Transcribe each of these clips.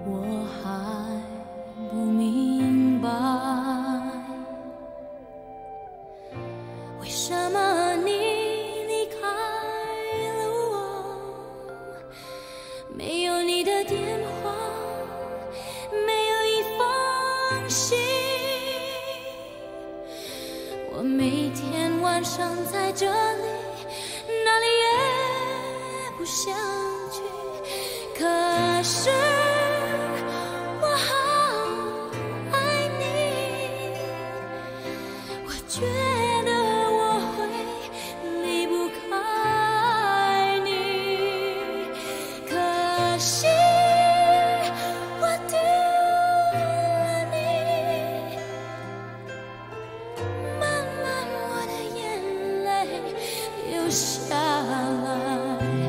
我还不明白，为什么你离开了我，没有你的电话，没有一封信，我每天晚上在这里，哪里也不想去，可是我好爱你，我觉得我会离不开你，可惜我丢了你，慢慢我的眼泪流下来。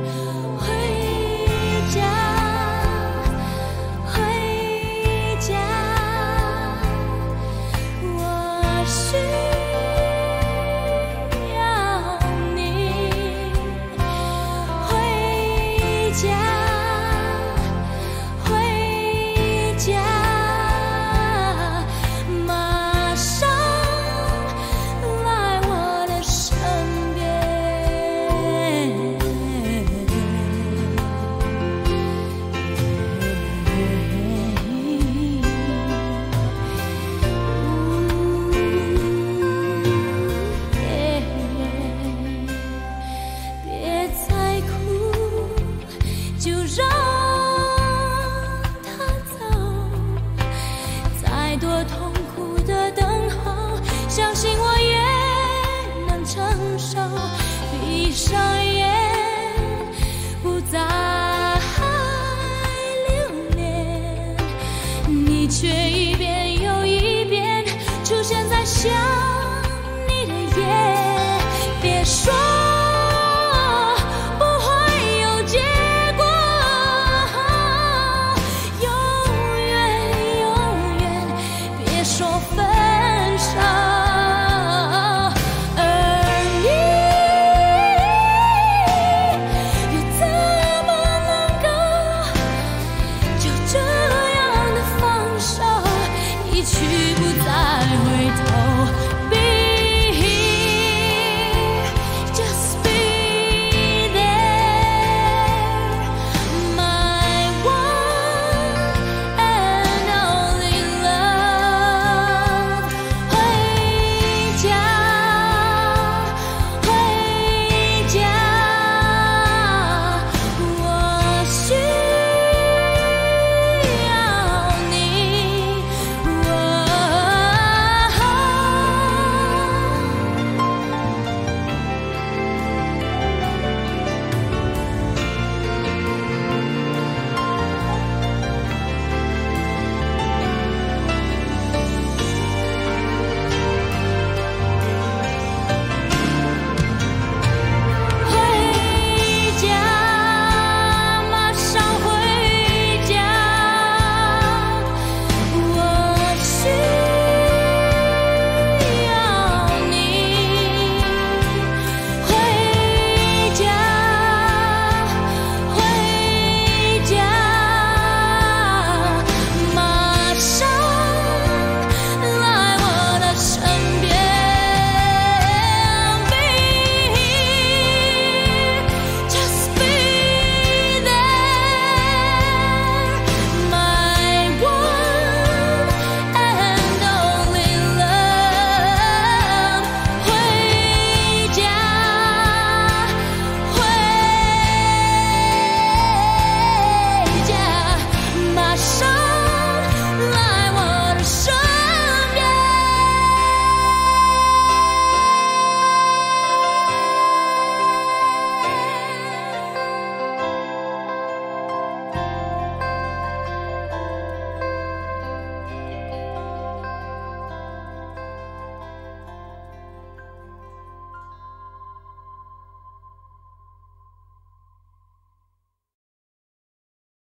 相信我也能承受，闭上眼，不再留恋，你却一遍又一遍出现在想你的夜，别说不会有结果，永远永远别说分手。去不再